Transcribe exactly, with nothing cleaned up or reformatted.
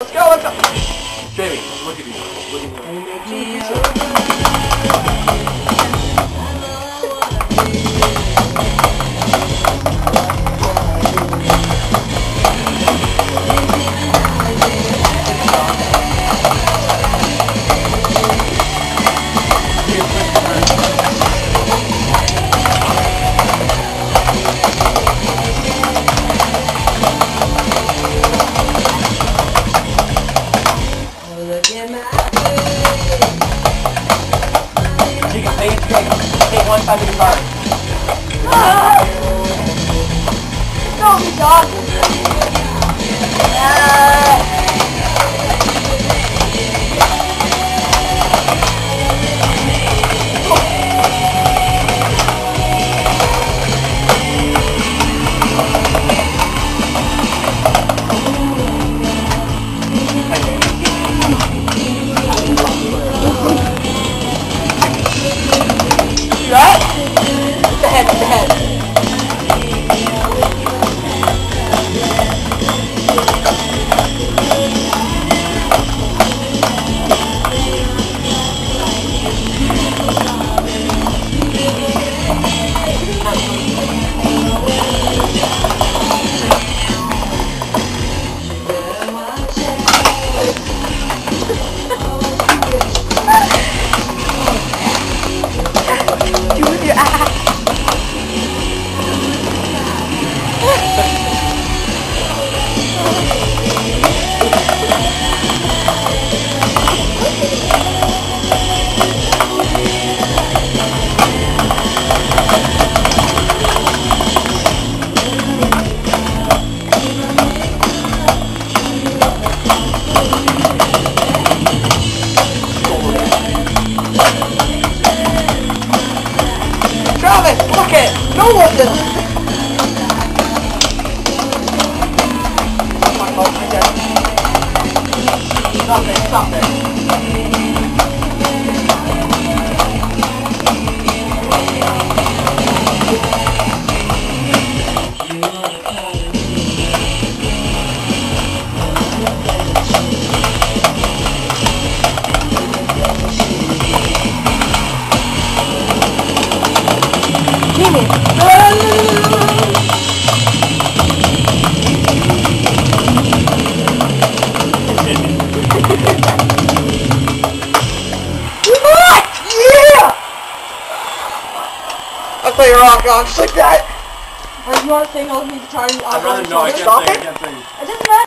Let's go, let's go! Jamie, look at you. Look at you. Take one side of the car. Ah! No, you dog! Ah! Right? It's the head, it's the head. Look at it! No one did it! Stop it, stop it. I'll play your rock on just like that! Or you want to say no, he's trying to... I'd rather know I can't stop say, it? I can't say. It doesn't matter.